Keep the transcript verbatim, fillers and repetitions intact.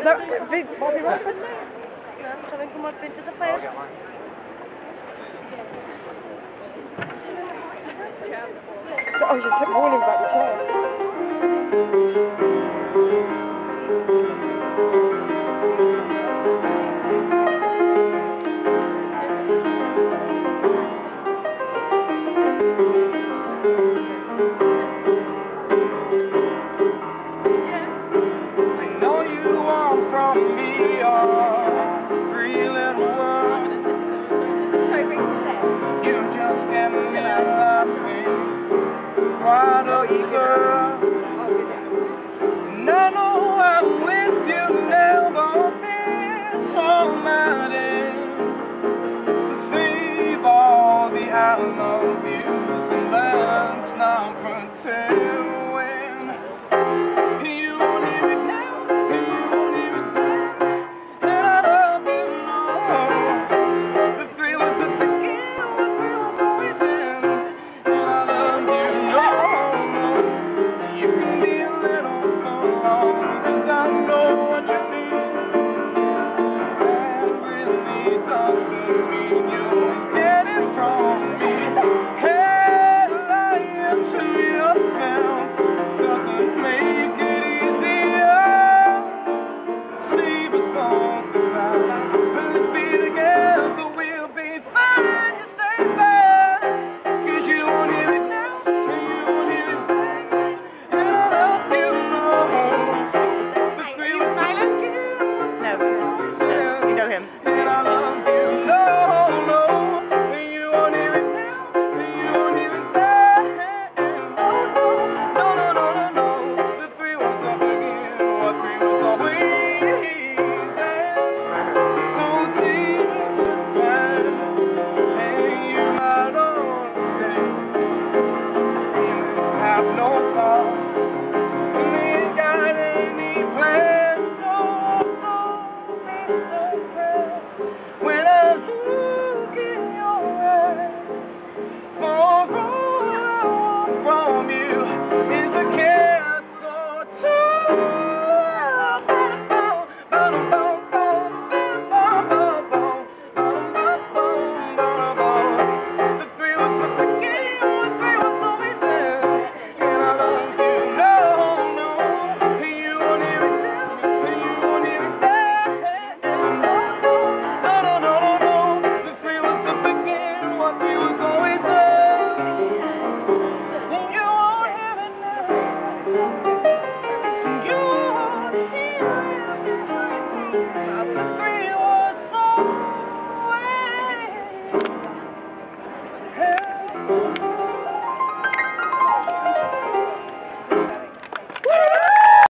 No, Vince, Bobby Robin. No, saben cómo el print of the first. Oh, you should keep warning about the car. Know you want from me a free little world. Sorry, bring it today. You just get me laughing, quite absurd. And I know I'm with you, never been so mad to save all the I love yous, and let's not pretend when you won't leave it now, you won't leave it then, and I love you, no. The three words that begin with three words always end, and I love you, no, no. You can be a little forlorn, 'cause I know what you mean. That really doesn't mean you'll get it from me. Hey, lying to yourself doesn't make it easier. Save us both the time, but let's be together, we'll be fine. You say bye, 'cause you won't hear it now, and you won't hear it then, and I love you, no. The three Are you words silent? that No. always end, You know him. and I love you, no, no. And you won't hear it now, and you won't hear it then, no, no, no, no, no, no, no. The three words that begin, what three words always end. So take the time, and you might understand. Feelings have no thoughts, and they ain't got any plans. So don't be surprised when I look in your eyes. For all I want from you is a kiss or two. The three words that begin with three words always end, and I love you, no, no. And you won't hear it now, and you won't hear it then, no, no, no, no, no, no. The three words that begin with three words always end, and you won't hear it now, and you won't hear it then. The three words always